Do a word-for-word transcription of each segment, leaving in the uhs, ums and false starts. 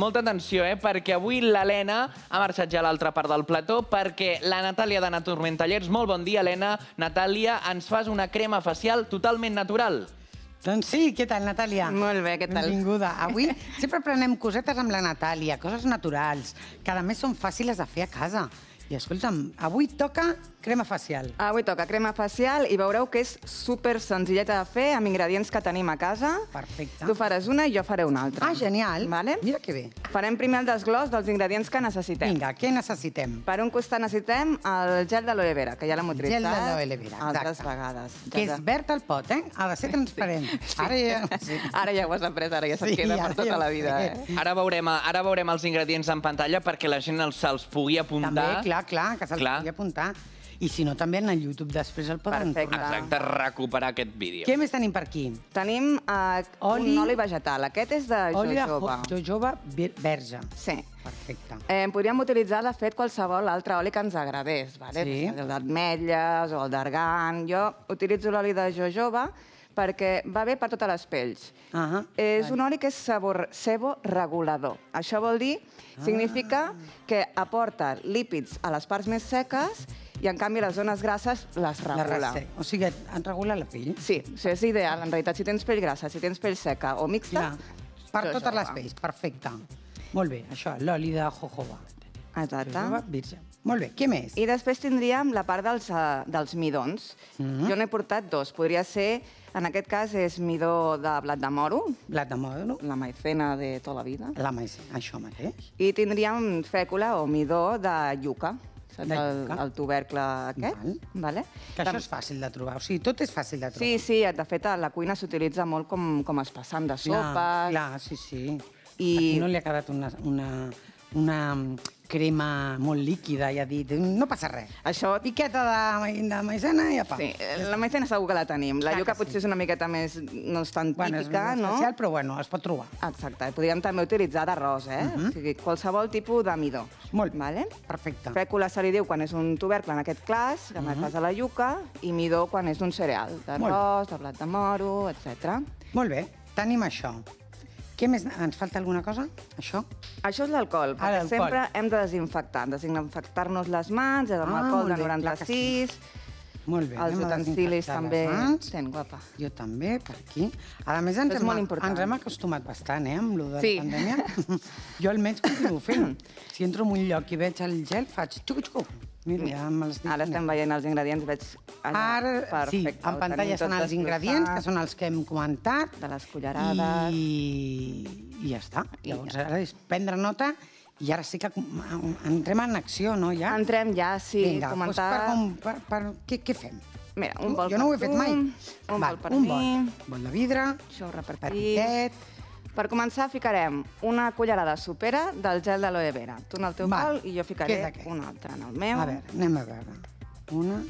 molta atenció, eh? Perquè avui l'Helena ha marxat ja a l'altra part del plató perquè la Natàlia de Naturmentallers, molt bon dia, Helena. Natàlia, ens fas una crema facial totalment natural. Doncs sí, què tal, Natàlia? Molt bé, què tal? Benvinguda. Avui sempre prenem cosetes amb la Natàlia, coses naturals, que a més són fàcils de fer a casa. I escolta'm, avui toca crema facial. Avui toca crema facial i veureu que és super senzilleta de fer amb ingredients que tenim a casa. Perfecte. Tu faràs una i jo faré una altra. Ah, genial. Vale? Mira que bé. Farem primer el desglòs dels ingredients que necessitem. Vinga, què necessitem? Per un costat necessitem el gel d'aloe vera, que ja l'hem utilitzat Gel d'aloe vera, altres exacte. vegades. Que és verd al pot, eh? Ha de ser transparent. Ara ja... Sí. Ara ja ho has après, ara ja se't Sí, queda ara per tota ja ho la vida. sé. Eh? Ara veurem, ara veurem els ingredients en pantalla perquè la gent els- se'ls pugui apuntar. També, clar, clar, que se'ls Clar. pugui apuntar. I si no, també en el YouTube després el poden Perfecte. tornar. Exacte, recuperar aquest vídeo. Què més tenim per aquí? Tenim eh, Oli. un oli vegetal. Aquest és de Oli de jojoba. jo- jojoba ver- verge. Sí. Perfecte. Eh, podríem utilitzar, de fet, qualsevol altre oli que ens agradés, vale? Sí. El d'ametlles o el d'argan. Jo utilitzo l'oli de jojoba perquè va bé per totes les pells. Ah, És vale. un oli que és sabor, sebo-regulador. Això vol dir, significa que aporta lípids a les parts més seques i, en canvi, les zones grasses les La regula. rasa. O sigui, et regula la pell. Sí, això és ideal, en realitat. Si tens pell grassa, si tens pell seca o mixta... Clar. Per jojoba. totes les pells, perfecte. Molt bé, això, l'oli de jojoba. Exacte. Jojoba virge. Molt bé, què més? I després tindríem la part dels, uh, dels midons. Mhm. Jo n'he portat dos. Podria ser, en aquest cas, és midó de blat de moro, Blat de moro, la maicena de tota la vida. la mais, això mateix. I tindríem fècula o midó de yuca. Saps De el, iuca. el tubercle aquest? Val. Vale? Que això és fàcil de trobar, o sigui, tot és fàcil de trobar. Sí, sí, de fet, a la cuina s'utilitza molt com, com espessant de Clar, sopes. clar, sí, sí. I- Aquí no li ha quedat una, una, una crema molt líquida i ha dit, no passa res. Això... Piqueta de, de maizena i apa. Sí, la maicena segur que la tenim. La Clar yuca que sí. potser és una miqueta més... no és tan Bueno, és típica, més no? especial, però bueno, es pot trobar. Exacte. Podríem també utilitzar d'arròs, eh? Mhm. O sigui, qualsevol tipus de midó. Molt bé. Vale? Perfecte. Fècula se li diu quan és un tubercle, en aquest cas, que en el cas de la yuca, i midó quan és un cereal, d'arròs, de blat de moro, etcètera. Molt bé, tenim això. Què més? Ens falta alguna cosa? Això? Això és l'alcohol, Ah, perquè l'alcohol. sempre hem de desinfectar. Desinfectar-nos les mans, amb Ah, alcohol molt de bé, clar que noranta-sis, Molt bé. els anem a utensilis desinfectar també... les mans. Ten, guapa. Jo també, per aquí. A més, ens, És hem, molt important. ens hem acostumat bastant, eh, amb lo de Sí. la pandèmia. Jo almenys continuo fent. Si entro en un lloc i veig el gel, faig xucu-xucu. Mira, ja me les dic. Ara estem veient els ingredients, veig... allà. Ara, sí, Perfecte, en ho pantalla tenim estan tot els ingredients, que desglossat, són els que hem comentat. de les cullerades... I, i ja està. I Llavors, ja. ara és prendre nota i ara sí que entrem en acció, no, ja? Entrem ja, sí, Vinga, comentar... doncs per, com- per, per, què, què fem? Mira, un bol jo no ho he per fet tu, mai. un Val, bol per un mi, bol. Bol de vidre, això ho repartim. petitet. Per començar, ficarem una cullerada sopera del gel d'aloe vera. Tu en el teu Val. bol i jo Què ficaré és aquest? una altra en el meu. A veure, anem a veure. Una...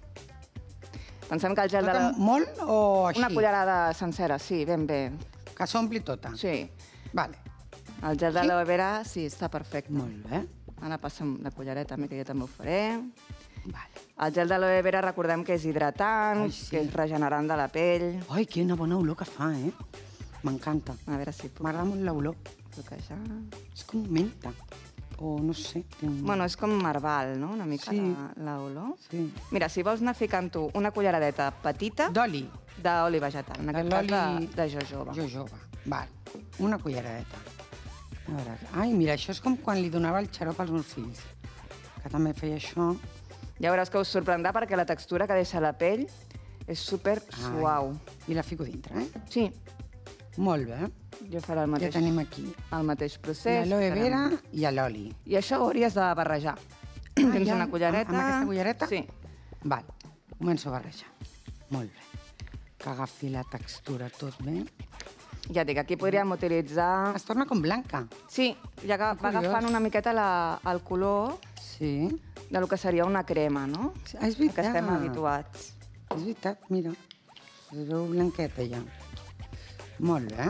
Pensem que el gel Tota d'aloe... molt o així? Una cullerada sencera, sí, ben bé. Que s'ompli tota? Sí. Vale, El gel d'aloe vera, sí, està perfecte. molt bé. Ara passa'm la cullereta, també, que jo també ho faré. Vale. El gel d'aloe vera, recordem que és hidratant, Ai, sí. que és regenerant de la pell. Ai, quina bona olor que fa, eh? M'encanta. A veure si puc M'agrada molt l'olor. bloquejar. És com menta. O no sé. té un- Bueno, és com marval, no?, una mica Sí. la- l'olor. Sí. Mira, si vols anar ficant tu una culleradeta petita D'oli. d'oli vegetal, en aquest cas L'oli- de, de jojoba. Jojoba. Val. Una culleradeta. A veure. Ai, mira, això és com quan li donava el xarop als meus fills. Que també feia això. Ja veuràs que us sorprendrà perquè la textura que deixa la pell és super Ai. suau. I la fico dintre, eh? Sí, Molt bé. jo faré el Ja mateix, tenim aquí el mateix procés. l'aloe Farem- vera i l'oli. I això ho hauries de barrejar. Tens ja? una cullereta... Amb aquesta cullereta? Sí. Val, començo a barrejar. Molt bé. Que agafi la textura tot bé. Ja et dic, aquí podríem utilitzar... Es torna com blanca. Sí, ja que va curiós. agafant una miqueta la, el color Sí. de lo que seria una crema, no? Sí, és Que veritat. estem habituats. És veritat, mira. Es veu blanqueta ja. Molt bé.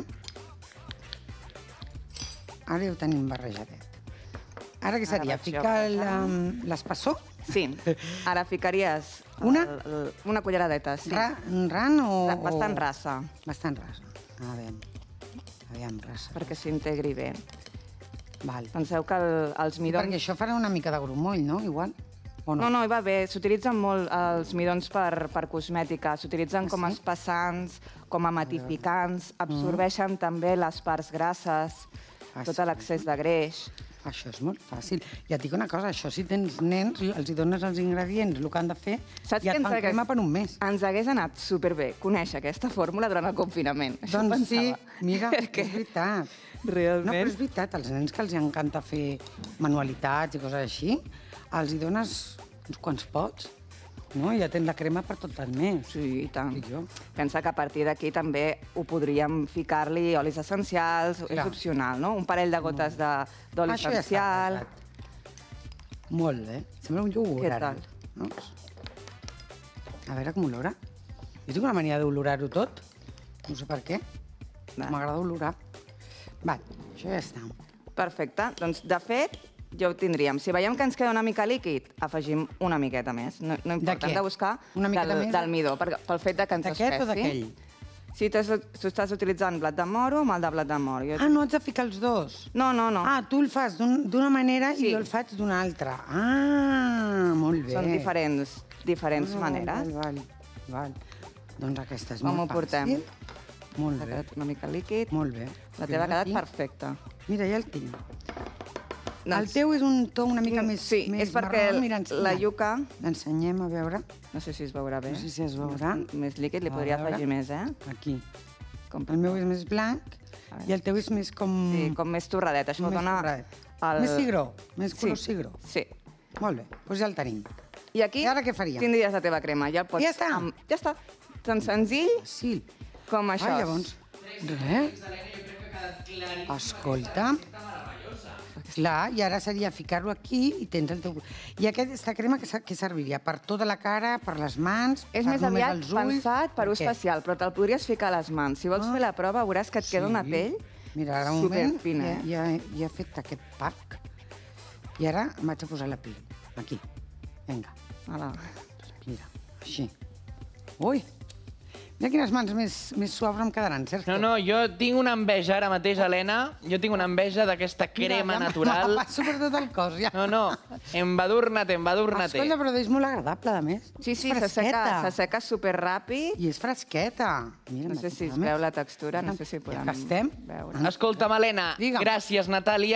Ara ja ho tenim barrejadet. Ara què seria? vaig jo Ficar la- barrejant. l'espessor? Sí. Ara ficaries... Una? El, el, una culleradeta, sí. Ra, ran o... Ra- Bastant o- rasa, Bastant rasa. A veure. Aviam, rasa. perquè s'integri bé. Val. Penseu que el, els midons... Perquè això farà una mica de grumoll, no? Igual. O no? No, no, va bé. S'utilitzen molt els midons per, per cosmètica. S'utilitzen Ah, com a sí? espessants, com a matificants, absorbeixen també les parts grasses, Ah, tot sí? l'excés de greix. Això és molt fàcil. I et dic una cosa, això si tens nens, els hi dones els ingredients, el que han de fer, Saps ja què et ens fan hagués- crema per un mes. Ens hagués anat superbé conèixer aquesta fórmula durant el confinament. Això Doncs sí, pensava. mira, Perquè és veritat. No, però realment... és veritat, als nens que els encanta fer manualitats i coses així, els hi dones uns quants pots, no? I ja tens la crema per tot el mes. Sí, i tant. Dic jo. Pensa que a partir d'aquí també ho podríem ficar-li olis essencials, és Clar. opcional, no? Un parell de gotes de- d'oli Això ja està essencial. preparat. Molt bé. Sembla un iogurt, Què ara. tal? No? A veure com olora. Jo tinc una mania d'olorar-ho tot. No sé per què. Va. M'agrada olorar. Va, això ja està. Perfecte. Doncs, de fet, ja ho tindríem. Si veiem que ens queda una mica líquid, afegim una miqueta més. No, no importa, què? hem de buscar Una miqueta del, més? del midó, perquè, pel fet de que ens D'aquest espessi. o d'aquell? Si tu, tu estàs utilitzant blat de moro, mal de blat de moro. Jo... Ah, no haig de ficar els dos? No, no, no. Ah, tu el fas d'un- d'una manera Sí. i jo el faig d'una altra. Ah, molt bé. Són diferents, diferents Ah, maneres. Val, val, val. Doncs aquesta és Com molt ho portem? fàcil. Molt Ha bé, quedat una mica líquid. molt bé. La Jo teva ha el quedat tinc. perfecta. Mira, ja el tinc. El Doncs- teu és un to una mica més, Sí, més és perquè marró. Mira, la iuca, L'ensenyem, a veure. no sé si es veurà bé. No sé si es veurà. Més, més líquid, li A podria veure. afegir més, eh? Aquí. Com, El meu és més blanc A veure. i el teu és més com... sí, com més torradet. Això més dona... torrat. el- Més cigró, més Sí. color cigró. Sí. Molt bé, doncs ja el tenim. I aquí I ara què faríem? tindries la teva crema. Ja, el pots... Ja està? Amb... Ja està. Tan senzill Sí. com això. Ah, llavors... Res. Escolta. Clar, i ara seria ficar-lo aquí i tens el teu... I aquesta crema que, ser- que serviria? Per tota la cara, per les mans, És per més només aviat els ulls? pensat per ús què? facial, però te'l podries ficar a les mans. Si vols Ah. fer la prova, veuràs que et queda una Sí. pell Mira, ara un moment, superfina. ja, eh? ja, ja he fet aquest pack. I ara em vaig a posar la pell. Aquí. Vinga, Ala. mira, així. Ui! Mira quines mans més, més suaves em quedaran, Sergio. No, no, jo tinc una enveja ara mateix, Helena. Jo tinc una enveja d'aquesta crema Mira, ja natural. Me la passo per tot el cos, ja. No, no, embadurna-te, embadurna-te. Escolta, però és molt agradable, a més. Sí, sí, És s'asseca fresqueta. s'asseca superràpid. I és fresqueta. Mira, No m'ha sé si es posat més. veu la textura, no sé si Ja podem que estem, veure. Escolta'm, Helena, Digue'm. gràcies, Natàlia.